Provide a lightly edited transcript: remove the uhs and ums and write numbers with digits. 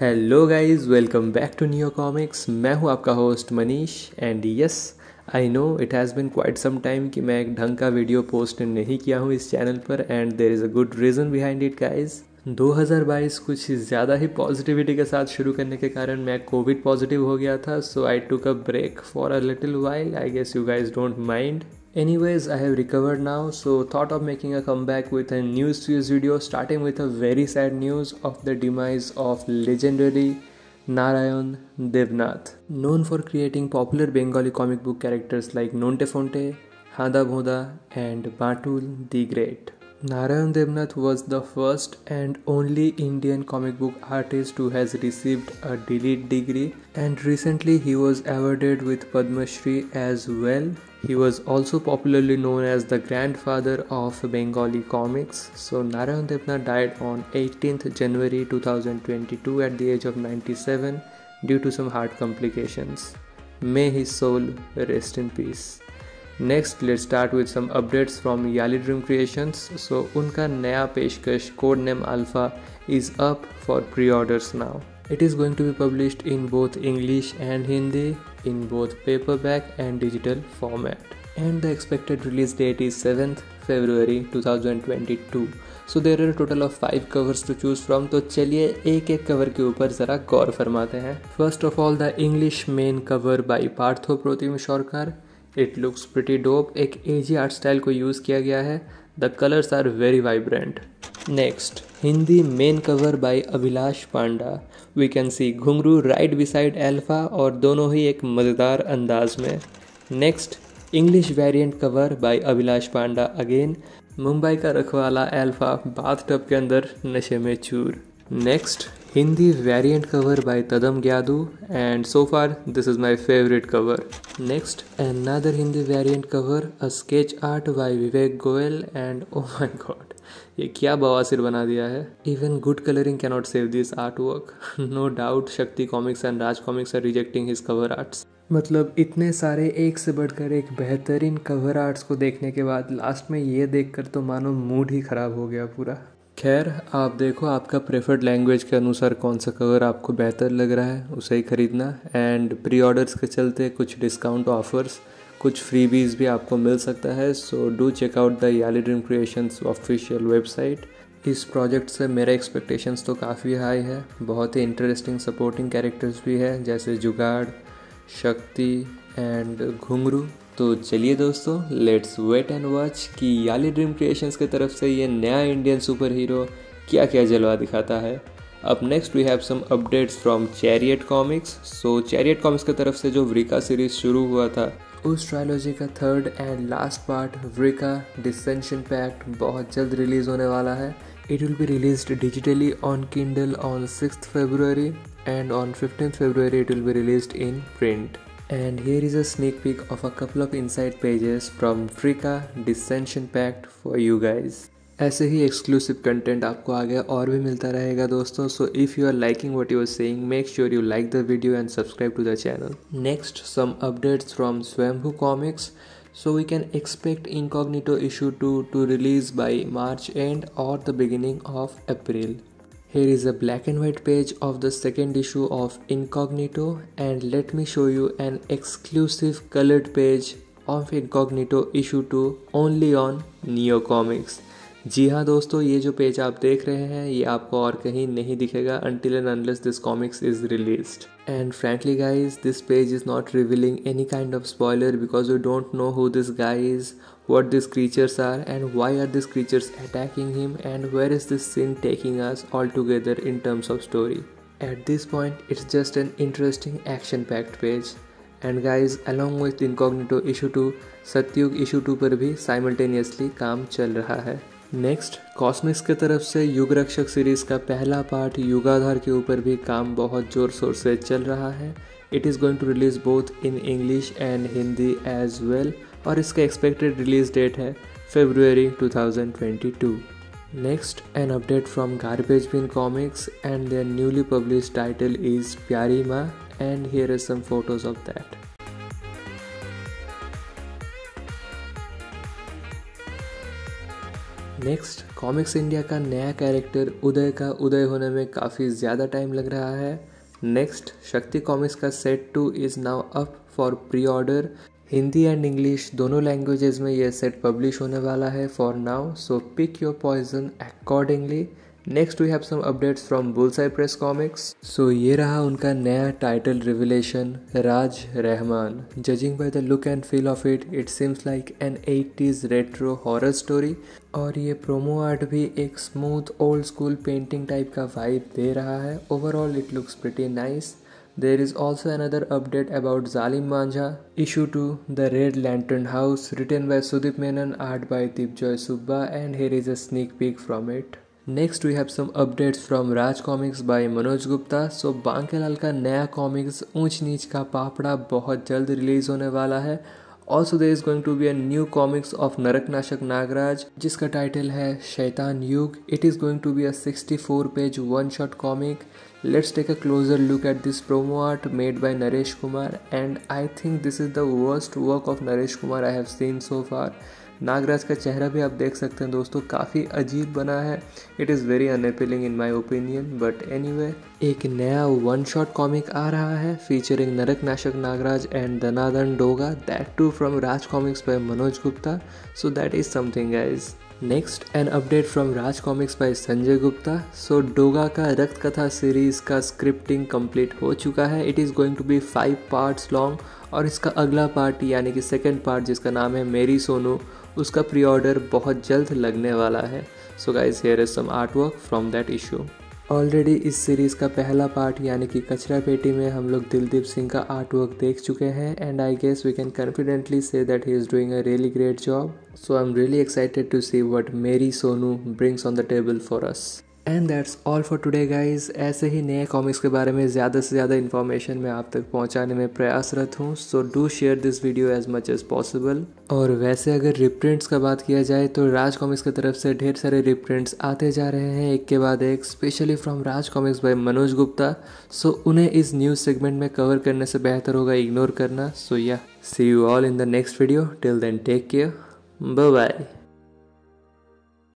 Hello guys, welcome back to Neo Comics. मैं हूं आपका host Manish and yes, I know it has been quite some time कि मैं एक ढंग का वीडियो पोस्ट नहीं किया हूं इस चैनल पर and there is a good reason behind it guys. 2022 कुछ ज़्यादा ही पॉजिटिविटी के साथ शुरू करने के कारण मैं कोविड पॉजिटिव हो गया था, so I took a break for a little while. I guess you guys don't mind. Anyways, I have recovered now, so thought of making a comeback with a news series video, starting with a very sad news of the demise of legendary Narayan Devnath, known for creating popular Bengali comic book characters like Nonte Fonte, Hada Bhoda, and Batul the Great. Narayan Devnath was the first and only Indian comic book artist who has received a DLiT degree, and recently he was awarded with Padma Shri as well. He was also popularly known as the grandfather of Bengali comics. So Narayan Devnath died on 18th January 2022 at the age of 97 due to some heart complications. May his soul rest in peace. Next, let's start with some updates from Yali Dream Creations. So उनका नया पेशकश code name Alpha is up for pre-orders now. It is going to be published in both English and Hindi, in both paperback and digital format. And the expected release date is 7th February 2022. So there are a total of 5 covers to choose from. तो चलिए एक एक cover के ऊपर ज़रा गौर फरमाते हैं. First of all, the English main cover by Partho Protim Shorkar. It looks pretty dope. एक एजी आर्ट स्टाइल को यूज़ किया गया है. The colors are very vibrant. Next, Hindi main cover by Abhilash Panda. We can see Ghungroo right beside alpha और दोनों ही एक मज़ेदार अंदाज में. Next, English variant cover by Abhilash Panda again. Mumbai का रखवाला अल्फा बाथ टब के अंदर नशे में चूर. Next, Hindi variant cover by Tadam Gyadu and so far this is my favourite cover. Next, another Hindi variant cover a sketch art by Vivek Goyal and oh my God, ये क्या बवासीर बना दिया है. Even good colouring can not save this art work. No doubt Shakti Comics and Raj Comics are rejecting his cover arts. मतलब इतने सारे एक से बढ़कर एक बेहतरीन कवर आर्ट्स को देखने के बाद लास्ट में ये देखकर तो मानो मूड ही ख़राब हो गया पूरा. खैर, आप देखो आपका प्रेफर्ड लैंग्वेज के अनुसार कौन सा कवर आपको बेहतर लग रहा है उसे ही ख़रीदना. एंड प्री ऑर्डर्स के चलते कुछ डिस्काउंट ऑफर्स, कुछ फ्रीबीज भी आपको मिल सकता है. So do check out the Yali Dream Creations official website. इस प्रोजेक्ट से मेरे एक्सपेक्टेशंस तो काफ़ी हाई है. बहुत ही इंटरेस्टिंग सपोर्टिंग कैरेक्टर्स भी है जैसे जुगाड़, शक्ति एंड घुंगरू. तो चलिए दोस्तों, लेट्स वेट एंड वॉच कि याली ड्रीम क्रिएशंस की तरफ से ये नया इंडियन सुपर हीरो क्या क्या जलवा दिखाता है. अब next we have some updates from Chariot Comics. So Chariot Comics की तरफ से जो व्रिका सीरीज शुरू हुआ था, उस ट्रायलॉजी का third and last part Vrika Dissension Pact बहुत जल्द रिलीज होने वाला है. It will be released digitally on Kindle on 6th February and on 15th February it will be released in print. And here is a sneak peek of a couple of inside pages from Frika Dissension Pact for you guys. ऐसे ही exclusive content आपको आगे और भी मिलता रहेगा दोस्तों. So if you are liking what you are saying, make sure you like the video and subscribe to the channel. Next, some updates from Swayambhu Comics. So we can expect Incognito issue 2 to release by March end or the beginning of April. Here is a black and white page of the second issue of Incognito, and let me show you an exclusive colored page of Incognito issue 2 only on Neo Comics. जी हाँ दोस्तों, ये जो page आप देख रहे हैं ये आपको और कहीं नहीं दिखेगा until and unless this comics is released. And frankly guys, this page is not revealing any kind of spoiler because we don't know who this guy is, what these creatures are, and why are these creatures attacking him, and where is this scene taking us altogether in terms of story. At this point, it's just an interesting action-packed page. And guys, along with Incognito issue 2, Satyug issue 2 पर भी simultaneously काम चल रहा है. Next, कॉस्मिक्स की तरफ से युग रक्षक सीरीज़ का पहला पार्ट युगाधार के ऊपर भी काम बहुत ज़ोर शोर से चल रहा है. It is going to release both in English and Hindi as well, और इसका एक्सपेक्टेड रिलीज डेट है February 2022. Next, an update from Garbage Bin Comics and their newly published title is Pyari Maa, and here is some photos of that. Next, Comics India का नया character उदय का उदय होने में काफ़ी ज़्यादा टाइम लग रहा है। नेक्स्ट, शक्ति कॉमिक्स का set 2 is now up for pre order. Hindi and English दोनों लैंग्वेजेस में ये सेट पब्लिश होने वाला है for now, so pick your poison accordingly. Next we have some updates from Bullseye Press Comics. सो ये रहा उनका नया title revelation, Raj Rahman. Judging by the look and feel of it, it seems like an 80s retro horror story. और ये promo art भी एक smooth old school painting type का वाइब दे रहा है। Overall it looks pretty nice. There is also another update about Zalim Manjha, issue 2, The Red Lantern House, written by Sudip Menon, art by Deepjoy Subba, and here is a sneak peek from it. Next we have some updates from Raj Comics by Manoj Gupta. So Bankelal का नया comics ऊंच नीच का पापड़ा बहुत जल्द release होने वाला है। Also there is going to be a new comics of नरकनाशक Nagraj जिसका टाइटल है शैतान युग। It is going to be a 64 page one shot comic. Let's take a closer look at this promo art made by Naresh Kumar, and I think this is the worst work of Naresh Kumar I have seen so far. Nagraj का चेहरा भी आप देख सकते हैं दोस्तों, काफ़ी अजीब बना है। It is very unappealing in my opinion, but anyway एक नया वन शॉट कॉमिक आ रहा है featuring नरकनाशक Nagraj and Danadan Doga, that too from Raj Comics by Manoj Gupta, so that is something guys. Next an update from Raj Comics by Sanjay Gupta. So Doga का रक्त कथा series का scripting complete हो चुका है। It is going to be 5 parts long, और इसका अगला पार्ट यानी कि सेकेंड पार्ट जिसका नाम है मेरी सोनू, उसका प्री ऑर्डर बहुत जल्द लगने वाला है। So guys here is some art work from that issue. Already इस सीरीज़ का पहला पार्ट यानी कि कचरा पेटी में हम लोग दिलदीप सिंह का आर्ट वर्क देख चुके हैं, and I guess we can confidently say that he is doing a really great job. So I am really excited to see what Meri Sonu brings on the table for us. And that's all for today guys. ऐसे ही नए comics के बारे में ज़्यादा से ज़्यादा information मैं आप तक पहुंचाने में प्रयासरत हूँ, so do share this video as much as possible. और वैसे अगर रिप्रिंट्स का बात किया जाए तो राज कॉमिक्स की तरफ से ढेर सारे रिप्रिंट्स आते जा रहे हैं एक के बाद एक, specially from Raj Comics by Manoj Gupta. So उन्हें इस न्यूज़ सेगमेंट में कवर करने से बेहतर होगा इग्नोर करना। So ya see you all in the next video. Till then take care, bye bye.